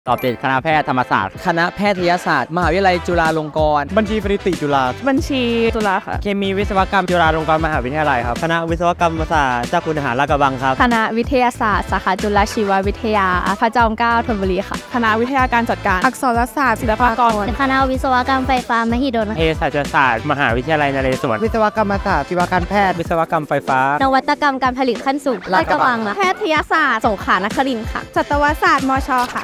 ตอบติดคณะแพทย์ธรรมศาสตร์คณะแพทยศาสตร์มหาวิทยาลัยจุฬาลงกรณ์บัญชีปริติจุฬาบัญชีจุฬาค่ะเคมีวิศวกรรมจุฬาลงกรณ์มหาวิทยาลัยครับคณะวิศวกรรมศาสตร์เจ้าคุณทหารลาดกระบังครับคณะวิทยาศาสตร์สาขาจุฬาชีววิทยาพระจอมเกล้าธนบุรีค่ะคณะวิทยาการจัดการอักษรศาสตร์ศิลปากรคณะวิศวกรรมไฟฟ้ามหิดลเภสัชศาสตร์มหาวิทยาลัยนเรศวรวิศวกรรมศาสตร์ชีวการแพทย์วิศวกรรมไฟฟ้านวัตกรรมการผลิตขั้นสูงลาดกระบังแพทยศาสตร์สงขลานครินทร์ค่ะสัตวศาสตร์มชค่ะ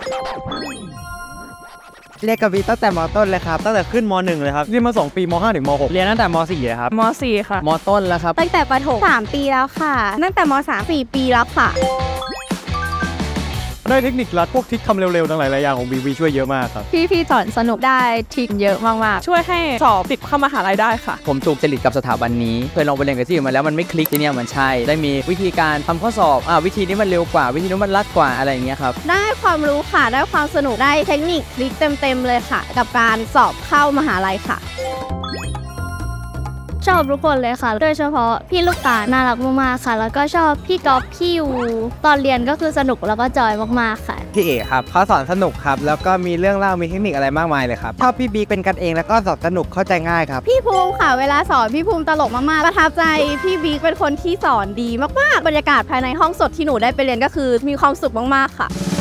เรียนกับวิตั้งแต่ม.ต้นเลยครับตั้งแต่ขึ้นม.1 เลยครับเรียนมา2 ปีม.5 ถึงม.6 เรียนตั้งแต่ม.4 เลยครับม.4 ค่ะม.ต้นแล้วครับตั้งแต่ประถม3 ปีแล้วค่ะตั้งแต่ม.3 4 ปีแล้วค่ะได้เทคนิคลัดพวกทิศคำเร็วๆทั้งหลายอย่างของวีช่วยเยอะมากครับพี่สอนสนุกได้ทิศเยอะมากๆช่วยให้สอบติดเข้ามหาลัยได้ค่ะผมถูกจริตกับสถาบันนี้เคยลองไปเรียนกับที่อื่นมาแล้วมันไม่คลิกที่นี่มันใช่ได้มีวิธีการทำข้อสอบวิธีนี้มันเร็วกว่าวิธีนี้มันลัดกว่าอะไรอย่างเงี้ยครับได้ความรู้ค่ะได้ความสนุกได้เทคนิคคลิกเต็มเลยค่ะกับการสอบเข้ามหาลัยค่ะชอบทุกคนเลยค่ะโดยเฉพาะพี่ลูกตาน่ารักมากๆค่ะแล้วก็ชอบพี่ก๊อฟพี่ยูตอนเรียนก็คือสนุกแล้วก็จอยมากๆค่ะพี่เอกครับเขาสอนสนุกครับแล้วก็มีเรื่องเล่ามีเทคนิคอะไรมากมายเลยครับชอบพี่บิ๊กเป็นกันเองแล้วก็สอนสนุกเข้าใจง่ายครับพี่ภูมิค่ะเวลาสอนพี่ภูมิตลกมากๆประทับใจพี่บิ๊กเป็นคนที่สอนดีมากๆบรรยากาศภายในห้องสดที่หนูได้ไปเรียนก็คือมีความสุขมากๆค่ะ